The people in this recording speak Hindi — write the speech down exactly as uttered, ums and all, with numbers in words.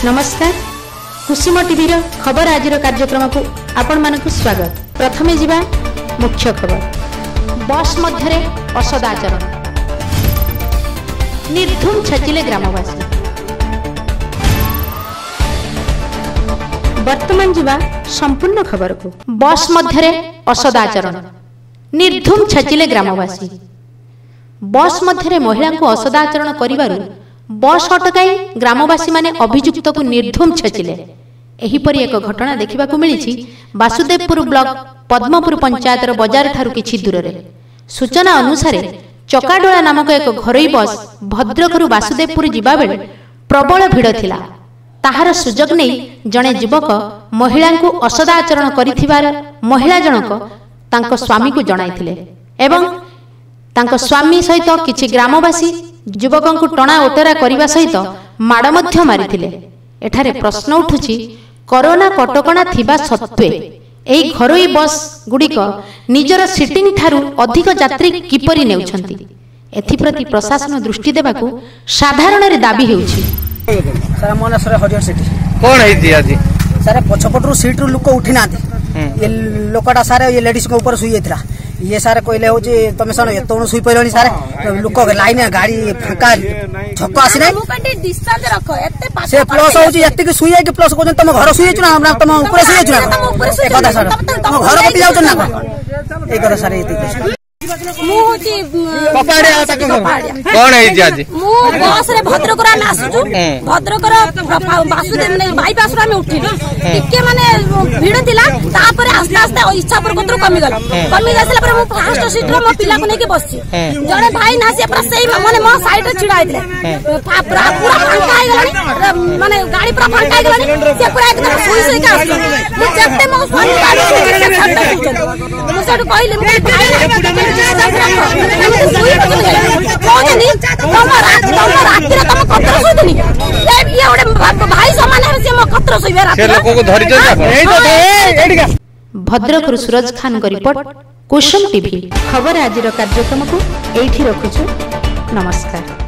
नमस्कार कुसुम टीवी खबर आज कार्यक्रम को आपण मानक स्वागत। प्रथमे जिबा मुख्य खबर। बस मध्य असदाचरण निर्धूम छचिले ग्रामवासी। वर्तमान जिबा संपूर्ण खबर को। बस मध्य असदाचरण निर्धूम छचिले ग्रामवासी। बस मध्य महिला को असदाचरण करिबारु बस अटकाई ग्रामवासी माने अभियुक्त को निर्धूम छचिले। एहिपरि एक घटना देखा मिली वासुदेवपुर ब्लॉक पद्मपुर पंचायतर बजार ठारू किछि दूर रे। सूचना अनुसार चकाडोला नामक एक घरोई बस भद्रक वासुदेवपुर जिबा बेले प्रबल भिड़ थिला। ताहार सुजोग नहीं जड़े युवक महिला को असदाचरण करिथिबार महिला जनक तांको स्वामी को जणाइथिले एवं तांको स्वामी सहित किछि ग्रामवासी युवक को टणा ओटरा करने सहित माड़ मध्य मारिथिले। एठारे प्रश्न उठुछि कोरोना कटकणा थिबा सत्वे एही घरोई बस गुड़िक निजर सीटिंग ठारू अधिक यात्री किपरि नेउछंती एथिप्रति प्रशासन दृष्टि देबाकू साधारण रे दाबी हेउछि। सर मनसर हरियर सिटी कोन हेति आजी सर पछपटरू सीट रु लोक उठी नाथि ये लोकटा सारे ये लेडीज को ऊपर सुई जाइतरा ये सारे कहले हो जे तमे सन एतोण सुई पइलनी सारे लोक लाइन गाड़ी फांका छक्क आसी नै डिस्टेंस रखो एते पास से प्लस हो जे एते के सुई के प्लस को तम घर सुई छु ना तम ऊपर सुई छु ना ए कथा सर तम घर पति जाउ ना ए कथा सारे एते मु होती कपाड़े आता कोन है जाजी मु बस रे भद्रक रा आसुछु भद्रक रा वासुदेव ने बाईपास रा में उठिली टिके माने भीड़ थिला तापर आस्ते आस्ते इच्छा पर कोतर कमी गला कमी गसला पर मु फास्ट सीट रे मो पिला को नेकी बसछि जने भाई ना से पर सेही माने मो साइड रे छिड़ा आइले पूरा पूरा फांका आइ गलानी माने गाड़ी पूरा फांका आइ गलानी से पूरा एकदम सुई सुई का मु जत्ते मो स्वामी गाड़ी मु सेठ कहले मु भद्रक सूरज खान का रिपोर्ट कुसुम टीवी खबर आज कार्यक्रम को एठी रखुछु। नमस्कार।